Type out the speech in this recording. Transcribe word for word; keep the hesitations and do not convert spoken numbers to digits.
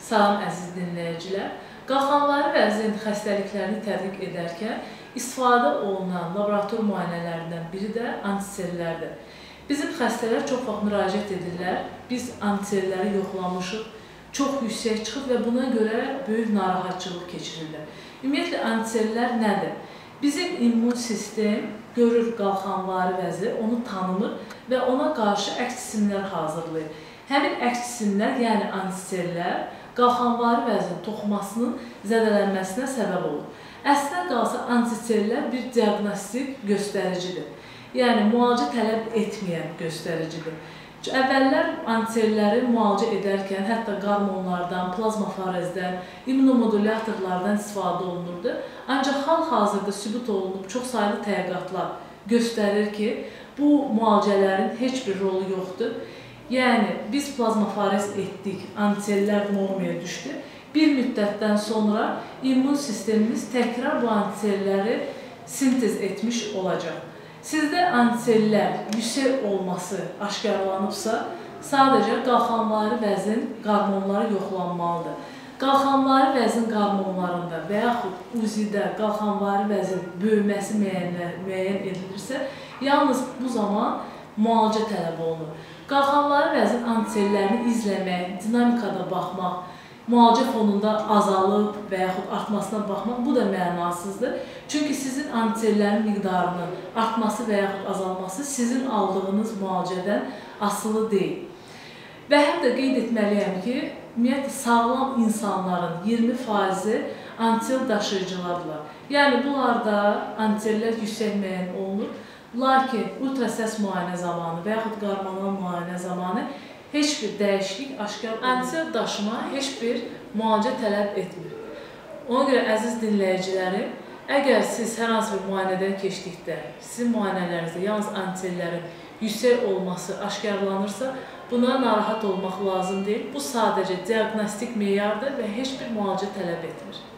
Salam əziz dinləyicilər. Qalxanvari vəzin xəstəliklərini tədqiq edərkən istifadə olunan laborator müayinələrindən biri də antisellərdir. Bizim xəstələr çox vaxt müraciət edirlər. Biz antiselləri yoxlamışıq, çox yüksək çıxıb və buna görə böyük narahatçılıq keçirirlər. Ümumiyyətlə, antisellər nədir? Bizim immun sistem görür qalxanvari vəzi, onu tanımır və ona qarşı əks cisimlər hazırlayır. Həmin əks cisimlər, yəni antisellər, qalxanvari vəzin toxumasının zədələnməsinə səbəb olur. Əslində qalsa, antisellər bir diaqnostik göstəricidir. Yəni, müalicə tələb etməyən göstəricidir. Əvvəllər antiselləri müalicə edərkən hətta qarmonlardan, plazmafarezdən, immunomodulyatorlardan istifadə olunurdu. Ancaq hal-hazırda sübut olunub çox saylı tədqiqatlar göstərir ki, bu müalicələrin heç bir rolu yoxdur. Yəni, biz plazmafarez etdik, antisellər normaya düşdü. Bir müddətdən sonra immun sistemimiz təkrar bu antiselləri sintez etmiş olacaq. Sizdə antisellər yüksək olması aşkarlanıbsa, sadəcə qalxanvari vəzin qarmonları yoxlanmalıdır. Qalxanvari vəzin qarmonlarında və yaxud U Z I-də qalxanvari vəzin böyüməsi müəyyən edilirsə, yalnız bu zaman müalicə tələb olunur. Qalxanvari vəzin antisellərini izləmək, dinamikada baxmaq, müalicə fonunda azalıb və yaxud artmasına baxmaq, bu da mənasızdır. Çünki sizin antisellərin miqdarının artması və yaxud azalması sizin aldığınız müalicədən asılı deyil. Və həm də qeyd etməliyəm ki, ümumiyyətlə, sağlam insanların iyirmi faizi antisel daşıyıcılardır. Yəni, bunlarda antisellər yüksək müəyyən olunur. Lakin ultrasəs müayinə zamanı və yaxud qarmonal müayinə zamanı heç bir dəyişiklik aşkar olunur. Antisel daşıma heç bir müalicə tələb etmir. Ona görə, əziz dinləyicilərim, əgər siz hər hansı bir müayinədən keçdikdə, sizin müayinələrinizdə yalnız antisellərin yüksək olması aşkarlanırsa, buna narahat olmaq lazım deyil. Bu sadəcə diaqnostik meyardır və heç bir müalicə tələb etmir.